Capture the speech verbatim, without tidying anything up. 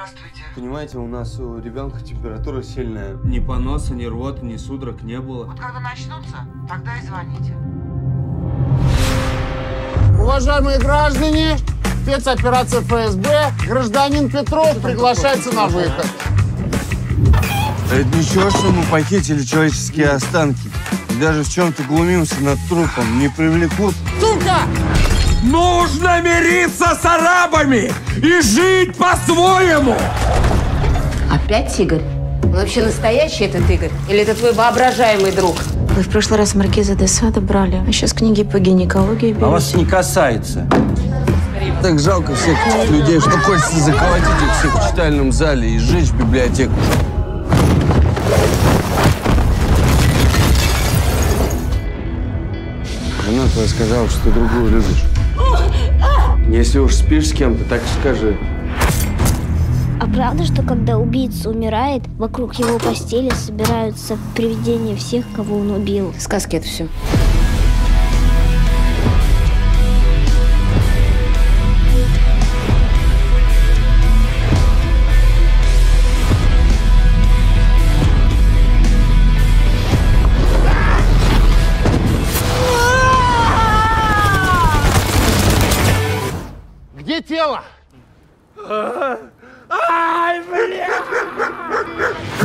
Здравствуйте. Понимаете, у нас у ребенка температура сильная. Ни поноса, ни рвоты, ни судорог не было. Вот когда начнутся, тогда и звоните. Уважаемые граждане, спецоперация эф эс бэ, гражданин Петров приглашается на выход. Это ничего, что мы похитили человеческие останки. И даже в чем-то глумимся над трупом. Не привлекут. Сука! Нужно мириться с арабами и жить по-своему! Опять Игорь? Он вообще настоящий этот Игорь? Или это твой воображаемый друг? Вы в прошлый раз маркиза де Сада брали, а сейчас книги по гинекологии берете. А вас не касается. Так жалко всех этих людей, что хочется заколотить их всех в читальном зале и сжечь библиотеку. Жена твоя сказала, что ты другую любишь. Если уж спишь с кем-то, так скажи. А правда, что когда убийца умирает, вокруг его постели собираются привидения всех, кого он убил? Сказки это все. Где тело? Ай, бля!